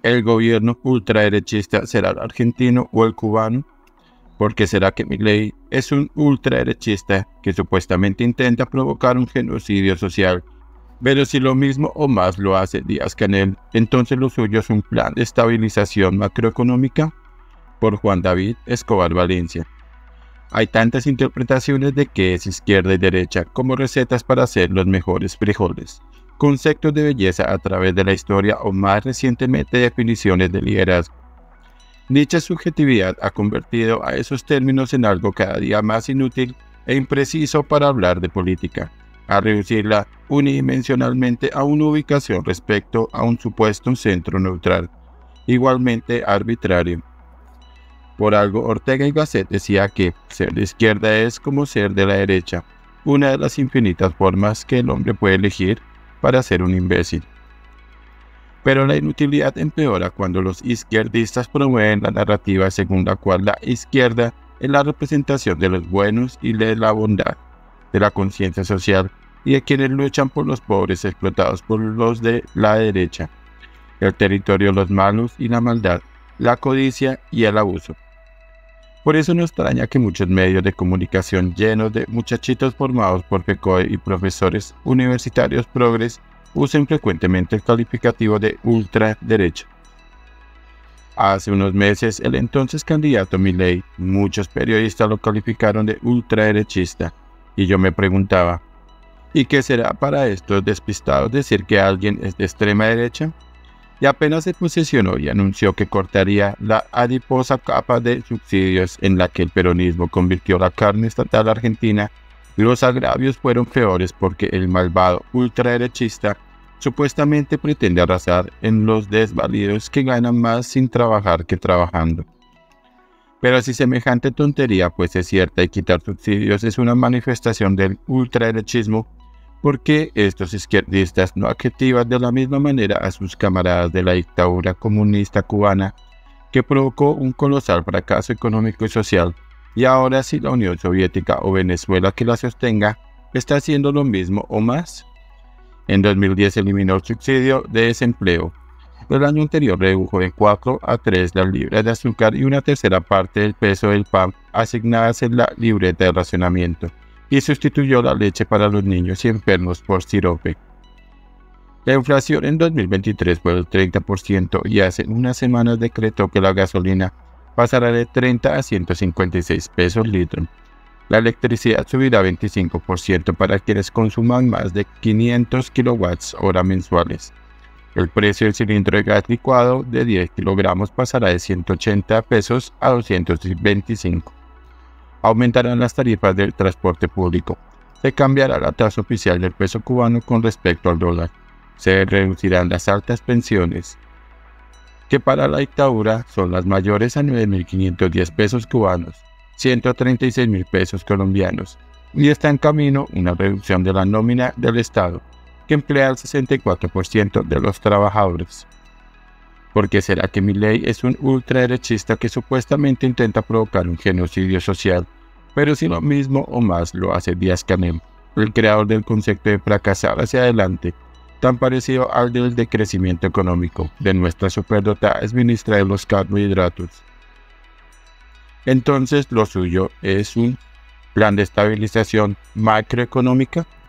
¿El gobierno ultraderechista será el argentino o el cubano? ¿Por qué será que Milei es un ultraderechista que supuestamente intenta provocar un genocidio social? Pero si lo mismo o más lo hace Díaz-Canel, entonces lo suyo es un plan de estabilización macroeconómica. Por Juan David Escobar Valencia. Hay tantas interpretaciones de qué es izquierda y derecha como recetas para hacer los mejores frijoles, conceptos de belleza a través de la historia o más recientemente definiciones de liderazgo. Dicha subjetividad ha convertido a esos términos en algo cada día más inútil e impreciso para hablar de política, a reducirla unidimensionalmente a una ubicación respecto a un supuesto centro neutral, igualmente arbitrario. Por algo, Ortega y Gasset decía que ser de izquierda es como ser de la derecha, una de las infinitas formas que el hombre puede elegir para ser un imbécil. Pero la inutilidad empeora cuando los izquierdistas promueven la narrativa según la cual la izquierda es la representación de los buenos y de la bondad, de la conciencia social y de quienes luchan por los pobres explotados por los de la derecha, el territorio de los malos y la maldad, la codicia y el abuso. Por eso no extraña que muchos medios de comunicación llenos de muchachitos formados por FECODE y profesores universitarios progres usen frecuentemente el calificativo de ultraderecha. Hace unos meses, el entonces candidato Milei, muchos periodistas lo calificaron de ultraderechista, y yo me preguntaba, ¿y qué será para estos despistados decir que alguien es de extrema derecha? Y apenas se posesionó y anunció que cortaría la adiposa capa de subsidios en la que el peronismo convirtió la carne estatal argentina, los agravios fueron peores porque el malvado ultraderechista supuestamente pretende arrasar en los desvalidos que ganan más sin trabajar que trabajando. Pero si semejante tontería fuese cierta y quitar subsidios es una manifestación del ultraderechismo, ¿por qué estos izquierdistas no adjetivan de la misma manera a sus camaradas de la dictadura comunista cubana que provocó un colosal fracaso económico y social? Y ahora si la Unión Soviética o Venezuela que la sostenga está haciendo lo mismo o más. En 2010 eliminó el subsidio de desempleo. El año anterior redujo de 4 a 3 las libras de azúcar y una tercera parte del peso del pan asignadas en la libreta de racionamiento, y sustituyó la leche para los niños y enfermos por sirope. La inflación en 2023 fue del 30% y hace unas semanas decretó que la gasolina pasará de 30 a 156 pesos litro. La electricidad subirá 25% para quienes consuman más de 500 kWh mensuales. El precio del cilindro de gas licuado de 10 kilogramos pasará de 180 pesos a 225. Aumentarán las tarifas del transporte público. Se cambiará la tasa oficial del peso cubano con respecto al dólar. Se reducirán las altas pensiones, que para la dictadura son las mayores a 9.510 pesos cubanos, 136.000 pesos colombianos, y está en camino una reducción de la nómina del Estado, que emplea al 64% de los trabajadores. ¿Por qué será que Milei es un ultraderechista que supuestamente intenta provocar un genocidio social, pero si lo mismo o más lo hace Díaz-Canel, el creador del concepto de fracasar hacia adelante, tan parecido al del decrecimiento económico de nuestra superdotada ministra de los carbohidratos? Entonces lo suyo es un plan de estabilización macroeconómica.